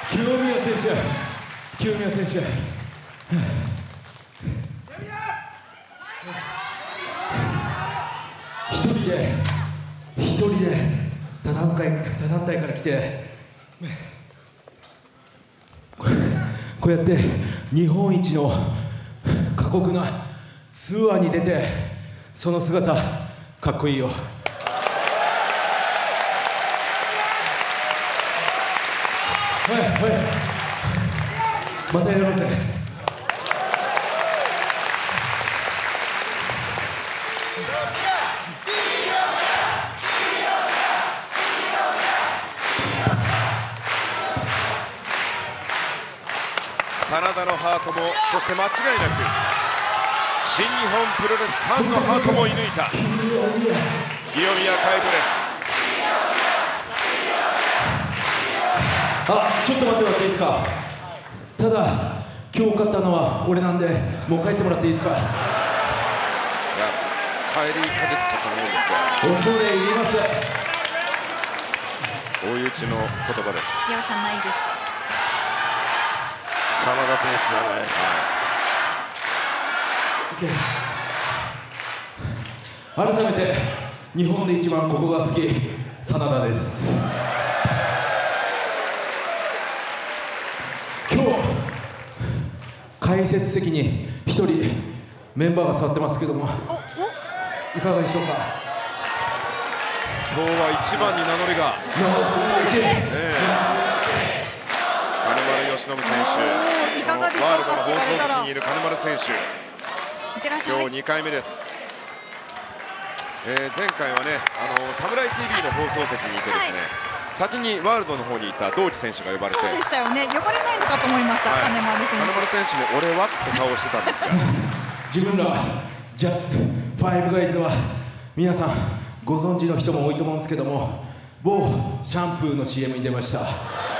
清宮選手、清宮選手、一人で他団体から来て、こうやって日本一の過酷なツアーに出て、その姿かっこいいよ。またやろうぜ。 真田のハートも、そして間違いなく新日本プロレスファンのハートも射抜いた清宮海斗です。 ちょっと待ってもらっていいですか。ただ今日勝ったのは俺なんで、もう帰ってもらっていいですか。いや、 帰りかけてたと思うんですが、 恐れ入ります。 大内の言葉です。 容赦ないです。 真田ペースだね。 改めて日本で一番ここが好き、真田です。今日解説席に一人メンバーが座ってますけども、いかがでしょうか。 今日は一番に名乗りが金丸義信選手、 いかがでしょうか。 ワールドの放送席にいる金丸選手、今日2回目です。前回はね、サムライ TV の放送席にいてですね、先にワールドの方にいた道地選手が呼ばれて、 そうでしたよね。呼ばれないのかと思いました。金丸選手。 金丸選手も俺はって顔をしてたんですが自分らジャストファイブガイズは皆さんご存知の人も多いと思うんですけども、某シャンプーの CM に出ました。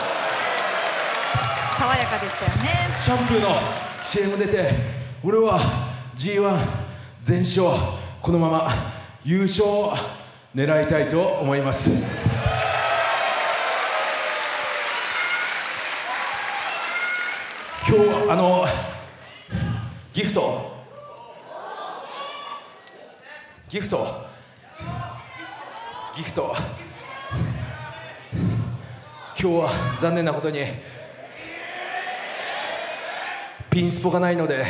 爽やかでしたよね。 シャンプーの CM 出て、俺は G1 全勝、このまま優勝を狙いたいと思います。今日はギフト今日は残念なことにピンスポがないので、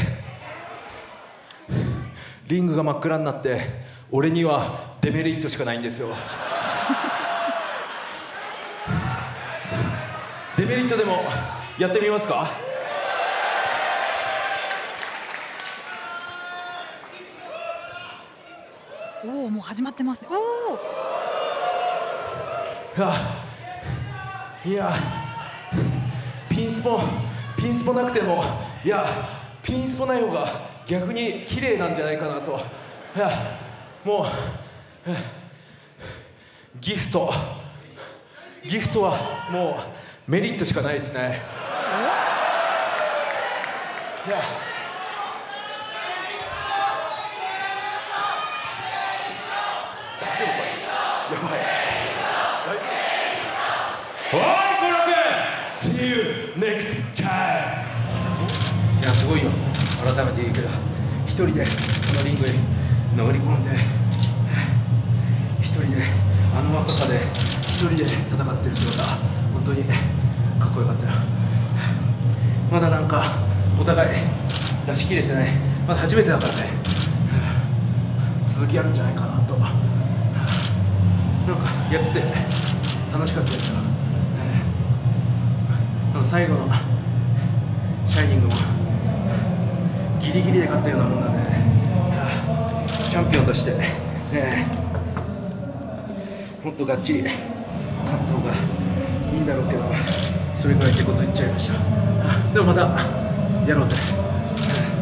リングが真っ暗になって俺にはデメリットしかないんですよ。デメリットでもやってみますか。 おお、もう始まってますね。おお。 いや、ピンスポなくても、いや、ピンスポない方が逆に綺麗なんじゃないかなと。いや、もうギフトはもうメリットしかないですね。いや、大丈夫これ。やばい。おい、コラ君 See you next time。 いや、すごいよ。改めて言うけど、一人でこのリングに乗り込んで、一人で若さで一人で戦ってる姿、本当にかっこよかったよ。まだなんかお互い出し切れてない、まだ初めてだからね、続きあるんじゃないかなと、なんかやってて楽しかったですよ。最後のシャイニングもギリギリで勝ったようなもんなんで、チャンピオンとして、もっとがっちり勝った方がいいんだろうけど、それぐらい手こずいっちゃいました。でもまたやろうぜ。